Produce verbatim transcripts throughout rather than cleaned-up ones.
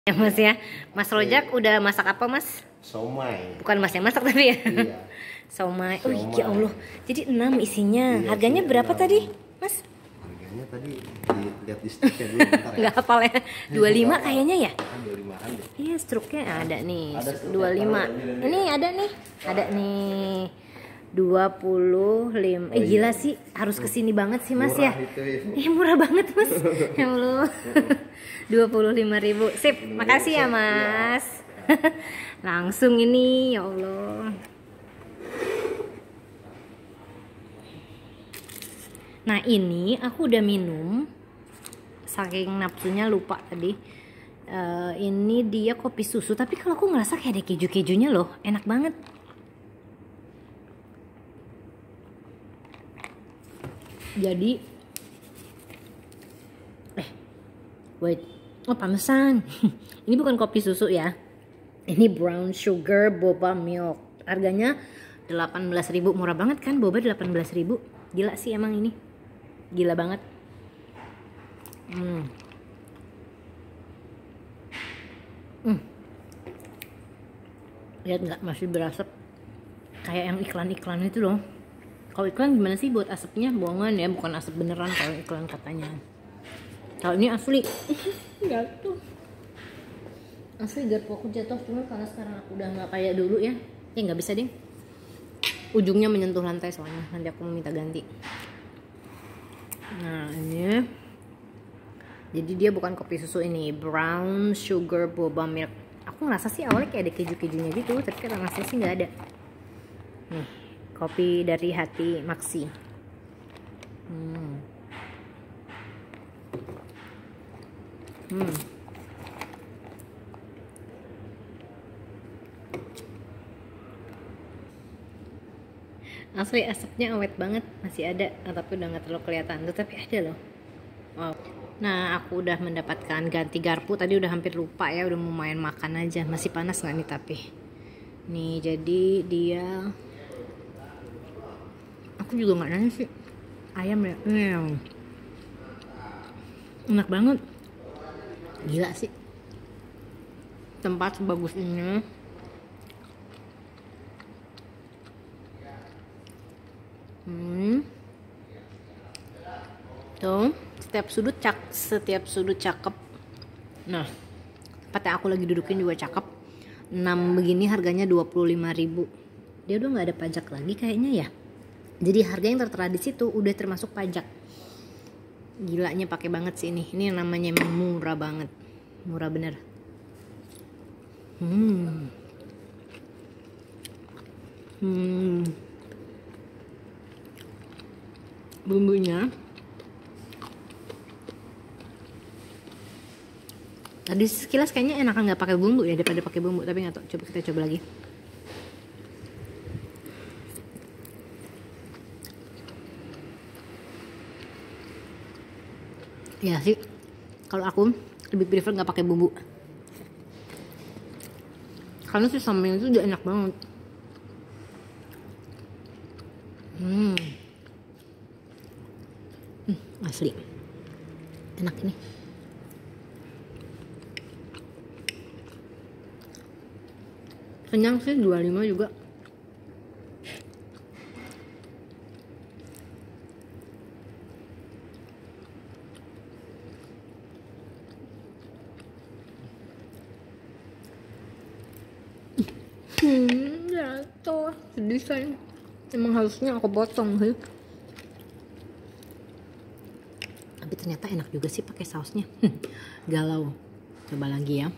Ya Mas ya, Mas Rojak udah masak apa Mas? Somai. Bukan Mas yang masak tapi ya. Iya. Somai. Oh ya Allah. Jadi enam isinya. Iya, Harganya iya, berapa enam. tadi, Mas? Harganya tadi dilihat di sticknya dulu bentar ya. Nggak hafal ya. dua puluh lima kayaknya ya? Kan dua puluh lima kan deh. Iya, struknya ada nih. Ada struknya. dua puluh lima. Ini ada nih. Ada nih. dua puluh lima. Eh Oh, gila iya. sih, harus kesini banget sih Mas Murah ya. itu, ya. Eh murah banget Mas. Ya Allah. dua puluh lima ribu. Sip, makasih ya Mas. Langsung ini, ya Allah. Nah ini aku udah minum, saking nafsunya lupa tadi. Uh, ini dia kopi susu, tapi kalau aku ngerasa kayak ada keju-kejunya loh, enak banget. Jadi, eh, wait, oh pamesan. Ini bukan kopi susu ya. Ini brown sugar boba milk. Harganya delapan belas ribu, murah banget kan boba delapan belas ribu. Gila sih emang ini. Gila banget. Hmm. Hmm. Lihat nggak, masih berasap kayak yang iklan-iklan itu loh. Kalau iklan gimana sih buat asapnya? Bohongan ya, bukan asap beneran kalau iklan katanya. Kalau ini asli. Jatuh. Asli garpu aku jatuh, cuma karena sekarang aku udah nggak kayak dulu ya. Ya nggak bisa deh. Ujungnya menyentuh lantai soalnya. Nanti aku mau minta ganti. Nah ini. Jadi dia bukan kopi susu ini, brown sugar boba milk. Aku ngerasa sih awalnya kayak ada keju-kejunya gitu, tapi karena rasa sih nggak ada. Nih, kopi dari hati Maxi. Hmm. Hmm. Asli asapnya awet banget, masih ada, nah, tapi udah nggak terlalu kelihatan, tapi ada loh. Wow. Nah aku udah mendapatkan ganti garpu, tadi udah hampir lupa ya, udah mau main makan aja. Masih panas nggak nih tapi? Nih jadi dia, aku juga nggak nanya sih, ayam ya, hmm. Enak banget, gila sih, tempat sebagus ini. Hmm. Tuh, setiap sudut cak, setiap sudut cakep. Nah, tempat yang aku lagi dudukin juga cakep. enam begini harganya dua puluh lima ribu. Dia udah nggak ada pajak lagi kayaknya ya. Jadi harga yang tertera di situ udah termasuk pajak. Gilanya pakai banget sih ini. Ini namanya emang murah banget. Murah bener. Hmm. Hmm. Bumbunya tadi sekilas kayaknya enakan nggak pakai bumbu ya daripada pakai bumbu, tapi nggak tahu, coba kita coba lagi. Ya sih, kalau aku lebih prefer nggak pakai bumbu karena si somai itu udah enak banget. Hmm. Hmm, asli enak ini. Kenyang sih, dua puluh lima juga. Hmm, jatuh. Sedih sayang. Emang harusnya aku potong sih. Tapi ternyata enak juga sih pakai sausnya. Galau. Coba lagi ya.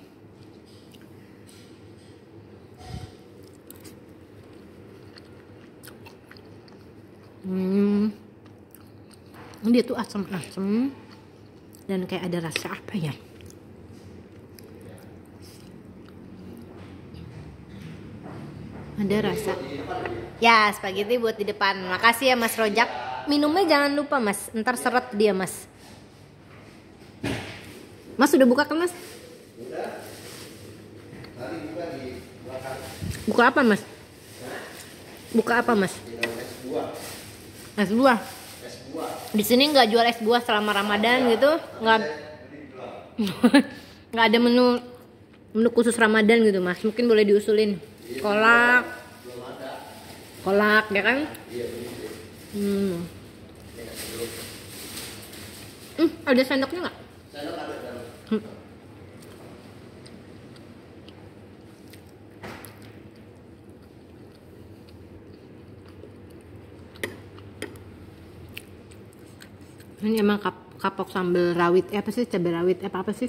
Hmm. Dia tuh asam-asam dan kayak ada rasa apa ya? Ada rasa. Ya, spaghetti buat di depan. Makasih ya Mas Rojak. Minumnya jangan lupa Mas, ntar seret dia Mas. Mas udah buka kan Mas? Buka apa Mas? Buka apa Mas? Es buah. Di sini nggak jual es buah selama Ramadan gitu, nggak nggak ada menu menu khusus Ramadan gitu Mas, mungkin boleh diusulin. Kolak, kolak ya kan? Hmm. Hmm, ada sendoknya nggak? Sendok ada. Hmm. Ini emang kap kapok sambal rawit, eh apa sih, cabai rawit, eh apa, apa sih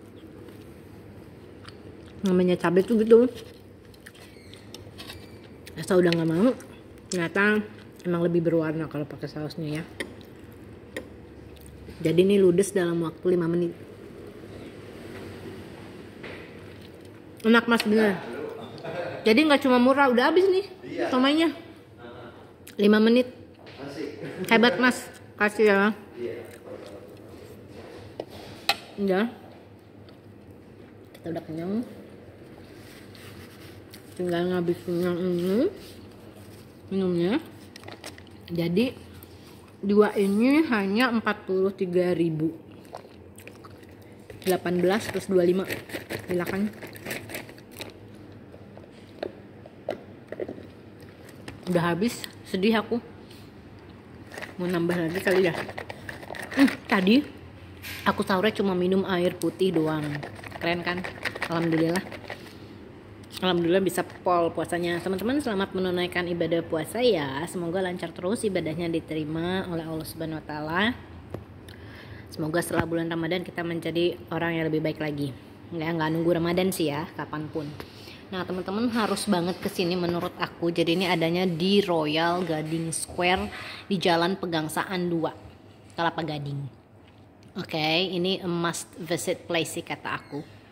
namanya, cabai tuh gitu. Asal udah nggak mau, ternyata emang lebih berwarna kalau pakai sausnya ya. Jadi ini ludes dalam waktu lima menit. Enak Mas, bener. Jadi nggak cuma murah, udah habis nih somainya. lima menit. Hebat Mas, kasih ya. Udah, kita udah kenyang, tinggal ngabisin yang ini minumnya. Jadi dua ini hanya empat puluh tiga ribu, delapan belas plus dua puluh lima. Silakan. Udah habis, sedih aku, mau nambah lagi kali ya. hmm, tadi aku sahurnya cuma minum air putih doang. Keren kan? Alhamdulillah. Alhamdulillah bisa pol puasanya. Teman-teman selamat menunaikan ibadah puasa ya. Semoga lancar terus ibadahnya, diterima oleh Allah Subhanahu wa taala. Semoga setelah bulan Ramadan kita menjadi orang yang lebih baik lagi. Nggak, nggak nunggu Ramadan sih ya, kapanpun. Nah teman-teman harus banget kesini menurut aku. Jadi ini adanya di Royal Gading Square di Jalan Pegangsaan dua, Kelapa Gading. Oke, okay, ini a must visit place sih kata aku.